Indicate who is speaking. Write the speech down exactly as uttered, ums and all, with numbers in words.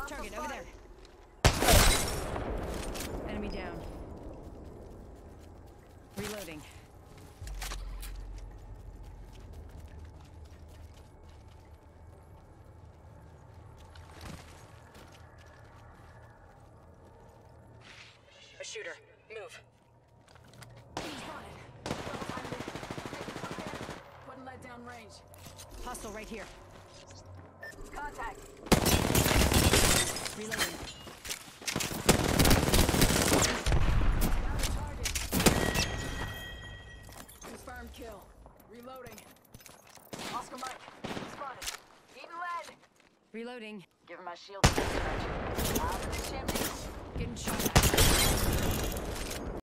Speaker 1: Target over there. Enemy down. Reloading.
Speaker 2: A shooter. Move.
Speaker 3: Wouldn't let down range.
Speaker 1: Hostile right here.
Speaker 3: Contact.
Speaker 1: Reloading.
Speaker 3: Down to target. Confirmed kill. Reloading. Oscar Mike. Spotted. Eating lead.
Speaker 1: Reloading.
Speaker 3: Give him my shield. Out of the chimney.
Speaker 1: Getting shot at.